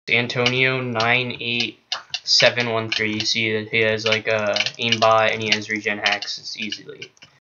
Antonio 98713. You see that he has like a aimbot and he has regen hacks easily.